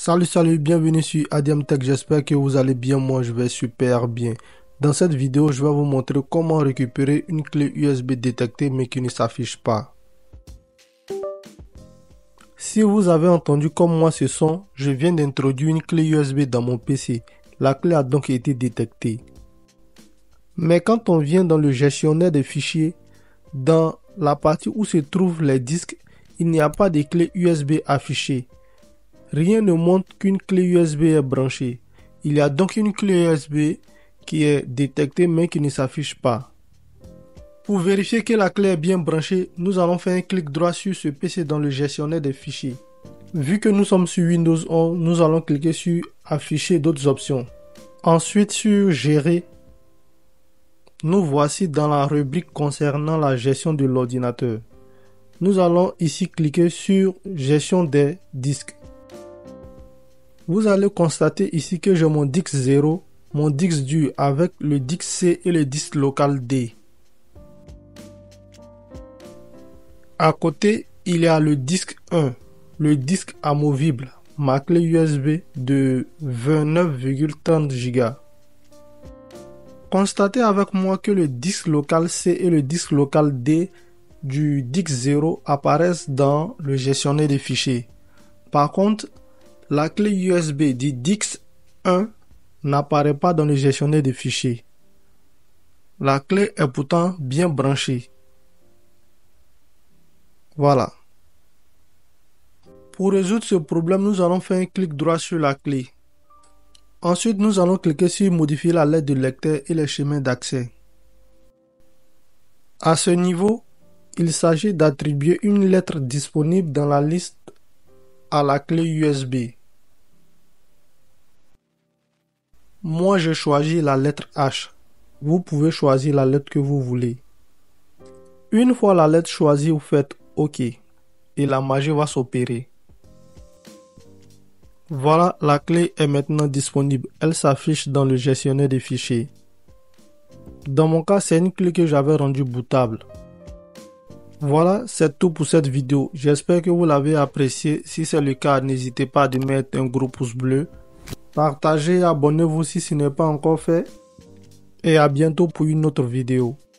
Salut, bienvenue sur Adiam Tech, j'espère que vous allez bien, moi je vais super bien. Dans cette vidéo, je vais vous montrer comment récupérer une clé USB détectée mais qui ne s'affiche pas. Si vous avez entendu comme moi ce son, je viens d'introduire une clé USB dans mon PC. La clé a donc été détectée. Mais quand on vient dans le gestionnaire des fichiers, dans la partie où se trouvent les disques, il n'y a pas de clé USB affichée. Rien ne montre qu'une clé USB est branchée. Il y a donc une clé USB qui est détectée mais qui ne s'affiche pas. Pour vérifier que la clé est bien branchée, nous allons faire un clic droit sur ce PC dans le gestionnaire des fichiers. Vu que nous sommes sur Windows 11, nous allons cliquer sur Afficher d'autres options. Ensuite sur Gérer, nous voici dans la rubrique concernant la gestion de l'ordinateur. Nous allons ici cliquer sur Gestion des disques. Vous allez constater ici que j'ai mon disque 0, mon disque dur avec le disque C et le disque local D. À côté, il y a le disque 1, le disque amovible, ma clé USB de 29,30 Go. Constatez avec moi que le disque local C et le disque local D du disque 0 apparaissent dans le gestionnaire des fichiers. Par contre, la clé USB du disque 1 n'apparaît pas dans le gestionnaire des fichiers. La clé est pourtant bien branchée. Voilà. Pour résoudre ce problème, nous allons faire un clic droit sur la clé. Ensuite, nous allons cliquer sur Modifier la lettre de lecteur et les chemins d'accès. À ce niveau, il s'agit d'attribuer une lettre disponible dans la liste à la clé USB. Moi, je choisis la lettre H. Vous pouvez choisir la lettre que vous voulez. Une fois la lettre choisie, vous faites OK et la magie va s'opérer. Voilà, la clé est maintenant disponible. Elle s'affiche dans le gestionnaire des fichiers. Dans mon cas, c'est une clé que j'avais rendue bootable. Voilà, c'est tout pour cette vidéo. J'espère que vous l'avez apprécié. Si c'est le cas, n'hésitez pas à mettre un gros pouce bleu. Partagez, abonnez-vous si ce n'est pas encore fait. Et à bientôt pour une autre vidéo.